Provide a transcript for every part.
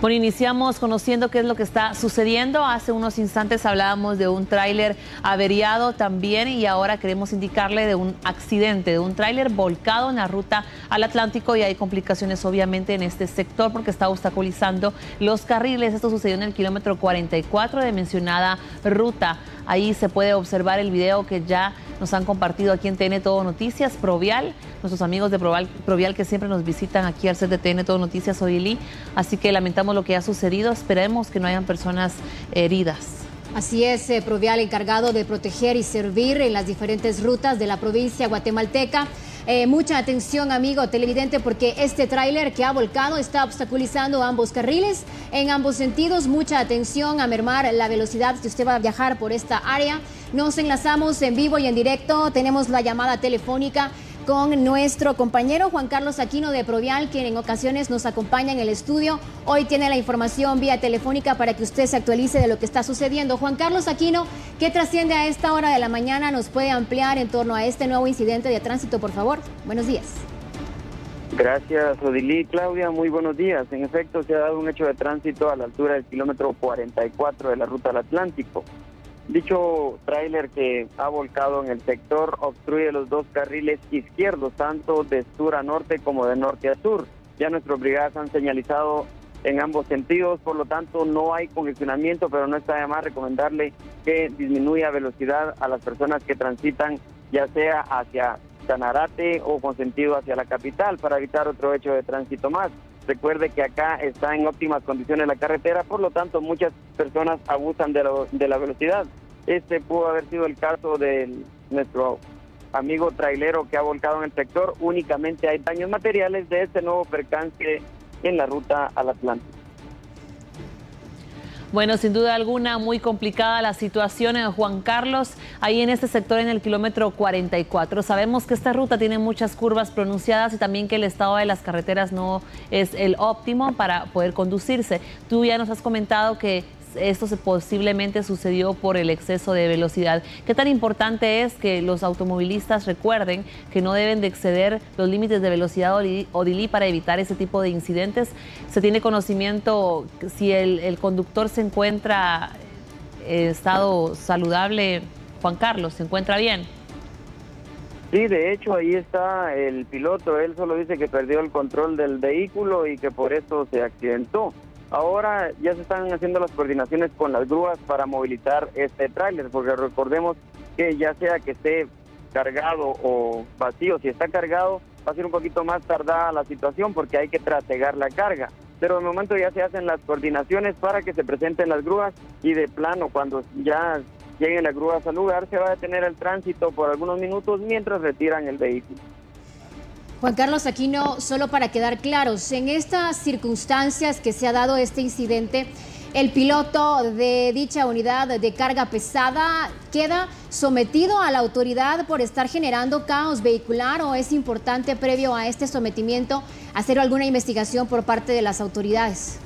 Bueno, iniciamos conociendo qué es lo que está sucediendo. Hace unos instantes hablábamos de un tráiler averiado también y ahora queremos indicarle de un accidente, de un tráiler volcado en la ruta al Atlántico, y hay complicaciones obviamente en este sector porque está obstaculizando los carriles. Esto sucedió en el kilómetro 44 de mencionada ruta. Ahí se puede observar el video que ya nos han compartido aquí en TN Todo Noticias, Provial, nuestros amigos de Provial que siempre nos visitan aquí al set de TN Todo Noticias, Odilí. Así que lamentamos lo que ha sucedido, esperemos que no hayan personas heridas. Así es, Provial, encargado de proteger y servir en las diferentes rutas de la provincia guatemalteca. Mucha atención, amigo televidente, porque este tráiler que ha volcado está obstaculizando ambos carriles en ambos sentidos. Mucha atención a mermar la velocidad si usted va a viajar por esta área. Nos enlazamos en vivo y en directo. Tenemos la llamada telefónica con nuestro compañero Juan Carlos Aquino de Provial, quien en ocasiones nos acompaña en el estudio. Hoy tiene la información vía telefónica para que usted se actualice de lo que está sucediendo. Juan Carlos Aquino, ¿qué trasciende a esta hora de la mañana? ¿Nos puede ampliar en torno a este nuevo incidente de tránsito, por favor? Buenos días. Gracias, Odilí. Claudia, muy buenos días. En efecto, se ha dado un hecho de tránsito a la altura del kilómetro 44 de la ruta al Atlántico. Dicho tráiler que ha volcado en el sector obstruye los dos carriles izquierdos, tanto de sur a norte como de norte a sur. Ya nuestras brigadas han señalizado en ambos sentidos, por lo tanto no hay congestionamiento, pero no está de más recomendarle que disminuya velocidad a las personas que transitan, ya sea hacia Sanarate o con sentido hacia la capital, para evitar otro hecho de tránsito más. Recuerde que acá está en óptimas condiciones la carretera, por lo tanto muchas personas abusan de la velocidad. Este pudo haber sido el caso de nuestro amigo trailero que ha volcado en el sector. Únicamente hay daños materiales de este nuevo percance en la ruta al Atlántico. Bueno, sin duda alguna, muy complicada la situación en Juan Carlos, ahí en este sector en el kilómetro 44. Sabemos que esta ruta tiene muchas curvas pronunciadas y también que el estado de las carreteras no es el óptimo para poder conducirse. Tú ya nos has comentado que esto posiblemente sucedió por el exceso de velocidad. ¿Qué tan importante es que los automovilistas recuerden que no deben de exceder los límites de velocidad, Odilí, para evitar ese tipo de incidentes? ¿Se tiene conocimiento si el conductor se encuentra en estado saludable? Juan Carlos, ¿se encuentra bien? Sí, de hecho ahí está el piloto. Él solo dice que perdió el control del vehículo y que por eso se accidentó. Ahora ya se están haciendo las coordinaciones con las grúas para movilizar este tráiler, porque recordemos que ya sea que esté cargado o vacío, si está cargado va a ser un poquito más tardada la situación porque hay que trasegar la carga. Pero de momento ya se hacen las coordinaciones para que se presenten las grúas y de plano cuando ya lleguen las grúas al lugar se va a detener el tránsito por algunos minutos mientras retiran el vehículo. Juan Carlos Aquino, solo para quedar claros, en estas circunstancias que se ha dado este incidente, ¿el piloto de dicha unidad de carga pesada queda sometido a la autoridad por estar generando caos vehicular, o es importante previo a este sometimiento hacer alguna investigación por parte de las autoridades?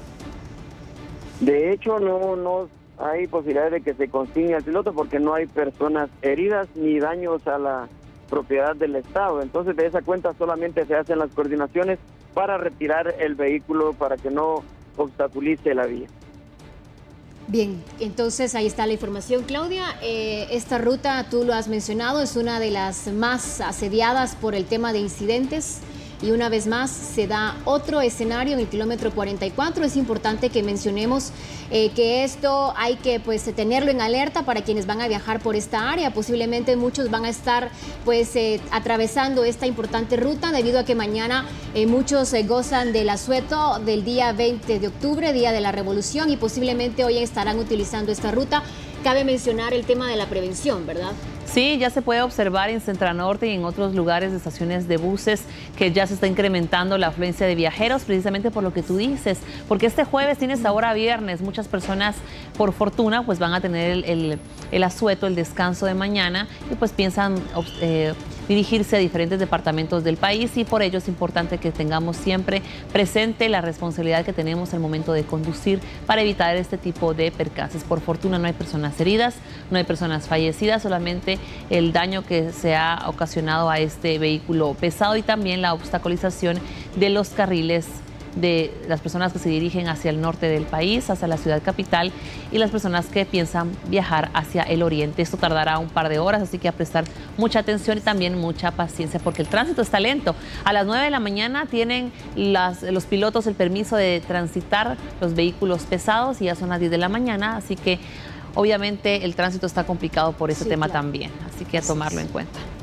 De hecho, no hay posibilidad de que se consigne al piloto porque no hay personas heridas ni daños a la propiedad del Estado. Entonces, de esa cuenta solamente se hacen las coordinaciones para retirar el vehículo para que no obstaculice la vía. Bien, entonces ahí está la información, Claudia. Esta ruta, tú lo has mencionado, es una de las más asediadas por el tema de incidentes. Y una vez más se da otro escenario en el kilómetro 44. Es importante que mencionemos que esto hay que tenerlo en alerta para quienes van a viajar por esta área. Posiblemente muchos van a estar atravesando esta importante ruta debido a que mañana muchos gozan del asueto del día 20 de octubre, Día de la Revolución, y posiblemente hoy estarán utilizando esta ruta. Cabe mencionar el tema de la prevención, ¿verdad? Sí, ya se puede observar en Centranorte y en otros lugares de estaciones de buses que ya se está incrementando la afluencia de viajeros, precisamente por lo que tú dices, porque este jueves tienes ahora viernes, muchas personas por fortuna pues van a tener el asueto, el descanso de mañana y pues piensan dirigirse a diferentes departamentos del país, y por ello es importante que tengamos siempre presente la responsabilidad que tenemos al momento de conducir para evitar este tipo de percances. Por fortuna no hay personas heridas, no hay personas fallecidas, solamente el daño que se ha ocasionado a este vehículo pesado y también la obstaculización de los carriles de las personas que se dirigen hacia el norte del país, hacia la ciudad capital, y las personas que piensan viajar hacia el oriente. Esto tardará un par de horas, así que a prestar mucha atención y también mucha paciencia porque el tránsito está lento. A las 9 de la mañana tienen los pilotos el permiso de transitar los vehículos pesados y ya son las 10 de la mañana, así que obviamente el tránsito está complicado por ese tema también, así que a tomarlo en cuenta.